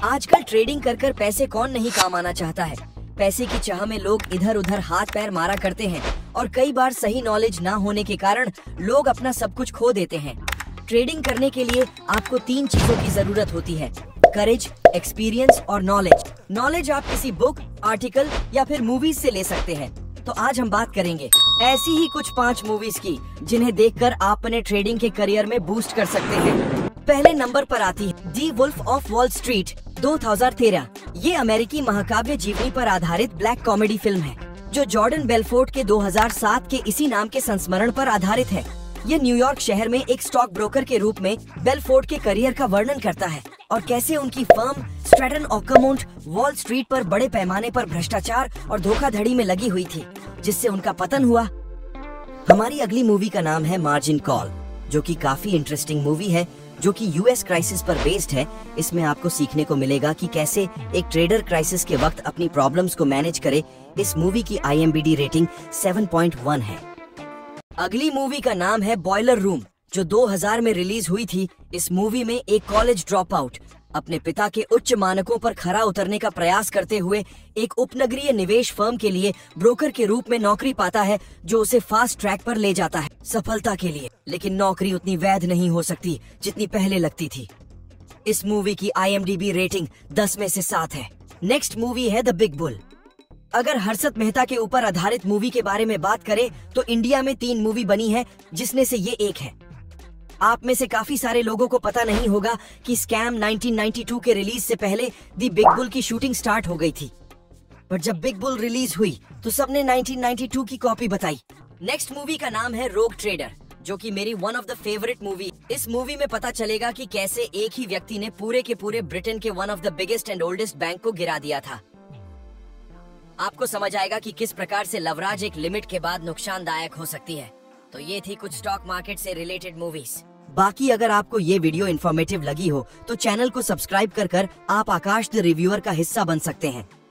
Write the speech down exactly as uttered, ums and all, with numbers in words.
आजकल ट्रेडिंग कर कर पैसे कौन नहीं कमाना चाहता है। पैसे की चाह में लोग इधर उधर हाथ पैर मारा करते हैं और कई बार सही नॉलेज ना होने के कारण लोग अपना सब कुछ खो देते हैं। ट्रेडिंग करने के लिए आपको तीन चीजों की जरूरत होती है, करेज, एक्सपीरियंस और नॉलेज। नॉलेज आप किसी बुक, आर्टिकल या फिर मूवीज से ले सकते हैं। तो आज हम बात करेंगे ऐसी ही कुछ पांच मूवीज की जिन्हें देखकर आप अपने ट्रेडिंग के करियर में बूस्ट कर सकते हैं। पहले नंबर पर आती है the wolf of Wall Street दो हज़ार तेरह। ये अमेरिकी महाकाव्य जीवनी पर आधारित ब्लैक कॉमेडी फिल्म है जो जॉर्डन बेलफोर्ट के दो हज़ार सात के इसी नाम के संस्मरण पर आधारित है। ये न्यूयॉर्क शहर में एक स्टॉक ब्रोकर के रूप में बेलफोर्ट के करियर का वर्णन करता है और कैसे उनकी firm Stratton Oakmont Wall Street पर बड़े पैमाने पर भ्रष्टाचार और धोखाधड़ी में लगी हुई थी, जिससे उनका पतन हुआ। हमारी अगली मूवी का नाम है मार्जिन कॉल, जो कि काफी इंटरेस्टिंग मूवी है जो कि यूएस क्राइसिस पर बेस्ड है। इसमें आपको सीखने को मिलेगा कि कैसे एक ट्रेडर क्राइसिस के वक्त अपनी प्रॉब्लम्स को मैनेज करे। इस मूवी की I M D B rating सात पॉइंट एक है। अगली मूवी का नाम है बॉयलर रूम, जो दो हज़ार में रिलीज हुई थी। इस मूवी में एक कॉलेज ड्रॉप आउट अपने पिता के उच्च मानकों पर खरा उतरने का प्रयास करते हुए एक उपनगरीय निवेश फर्म के लिए ब्रोकर के रूप में नौकरी पाता है, जो उसे फास्ट ट्रैक पर ले जाता है सफलता के लिए। लेकिन नौकरी उतनी वैध नहीं हो सकती जितनी पहले लगती थी। इस मूवी की I M D B rating दस में से सात है। नेक्स्ट मूवी है द बिग बुल। अगर हर्षद मेहता के ऊपर आधारित मूवी के बारे में बात करें तो इंडिया में तीन मूवी बनी है, जिसमें से ये एक है। आप में से काफी सारे लोगों को पता नहीं होगा कि स्कैम उन्नीस सौ बानवे के रिलीज से पहले दी बिग बुल की शूटिंग स्टार्ट हो गई थी, पर जब बिग बुल रिलीज हुई तो सबने उन्नीस सौ बानवे की कॉपी बताई। नेक्स्ट मूवी का नाम है रोग ट्रेडर, जो कि मेरी one of the favourite movie. इस मूवी में पता चलेगा कि कैसे एक ही व्यक्ति ने पूरे के पूरे ब्रिटेन के one of the biggest and oldest bank को गिरा दिया था। आपको समझ आएगा कि किस प्रकार से लवराज एक लिमिट के बाद नुकसानदायक हो सकती है। तो ये थी कुछ स्टॉक मार्केट से रिलेटेड मूवीज। बाकी अगर आपको ये वीडियो इन्फॉर्मेटिव लगी हो तो चैनल को सब्सक्राइब कर कर आप आकाश द रिव्यूअर का हिस्सा बन सकते हैं।